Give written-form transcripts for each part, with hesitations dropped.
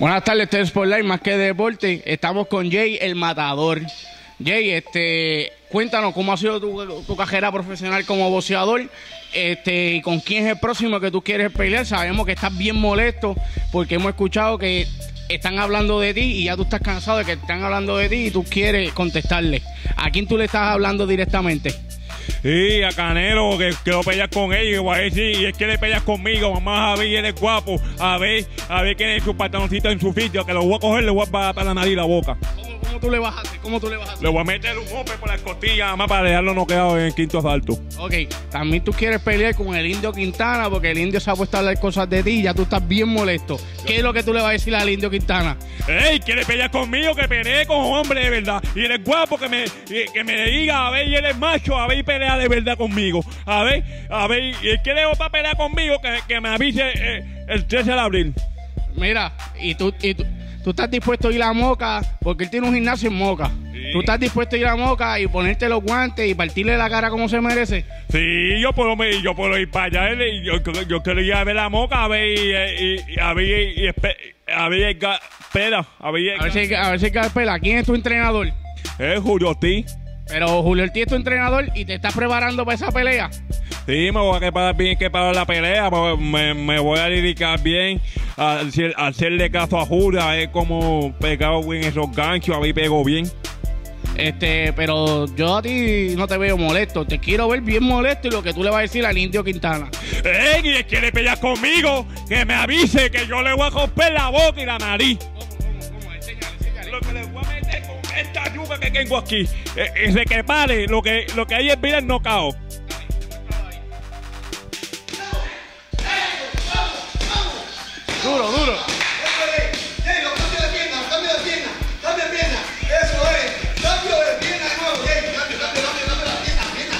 Buenas tardes, este es Spotlight, más que deporte. Estamos con Jay, el matador. Jay, cuéntanos cómo ha sido tu carrera profesional como boxeador, y con quién es el próximo que tú quieres pelear. Sabemos que estás bien molesto porque hemos escuchado que están hablando de ti y ya tú estás cansado de que están hablando de ti y tú quieres contestarle. ¿A quién tú le estás hablando directamente? Sí, a Canelo, que quiero pelear con él, y voy a decir, y él quiere pelear conmigo, mamá, a ver, él es guapo, a ver quién es su pantaloncito en su sitio, que lo voy a coger, le voy a para la nariz y la boca. ¿Cómo tú le vas a hacer? ¿Cómo tú le vas a hacer? Le voy a meter un golpe por las costillas, nada más para dejarlo noqueado en el quinto asalto. Ok, también tú quieres pelear con el Indio Quintana, porque el Indio se ha puesto a hablar cosas de ti y ya tú estás bien molesto. ¿Qué es lo que tú le vas a decir al Indio Quintana? ¡Ey! Quiere pelear conmigo, que pelee con hombre de verdad. Y él es guapo, que me diga, a ver, y él es macho, a ver, y pelea de verdad conmigo. A ver, y él quiere para pelear conmigo, que me avise el 13 de abril. Mira, tú estás dispuesto a ir a Moca, porque él tiene un gimnasio en Moca. Sí. ¿Tú estás dispuesto a ir a Moca y ponerte los guantes y partirle la cara como se merece? Sí, yo puedo ir para allá. Yo quiero ir a ver la Moca, a ver si Garpela. ¿Quién es tu entrenador? Es Julio Ortiz. Pero Julio Ortiz es tu entrenador y te estás preparando para esa pelea. Sí, me voy a preparar bien la pelea, me voy a dedicar bien a hacerle caso a Julio, a ver cómo pegado bien esos ganchos, a ver pego bien. Pero yo a ti no te veo molesto, te quiero ver bien molesto y lo que tú le vas a decir al Indio Quintana. ¡Ey! Y él quiere pelear conmigo, que me avise que yo le voy a romper la boca y la nariz. ¿Cómo? Enséñale. Lo que le voy a meter con esta yuca que tengo aquí, ese que pare, lo que hay es vida el knockout. Duro. Cambio de pierna. Eso es. Cambio de pierna de nuevo. Cambio la pierna.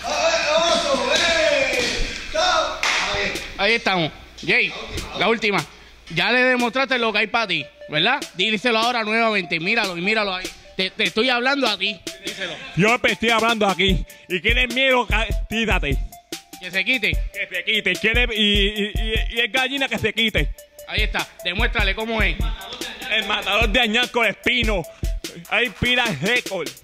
Ahí estamos. Jay, la última. Ya le demostraste lo que hay para ti, ¿verdad? Díselo ahora nuevamente. Míralo ahí. Te estoy hablando a ti. Díselo. Yo te estoy hablando aquí. Y tienes miedo, tírate. Que se quite. Que se quite. Y es gallina que se quite. Ahí está. Demuéstrale cómo es. El matador de Añasco Espino. Hay pilas récord.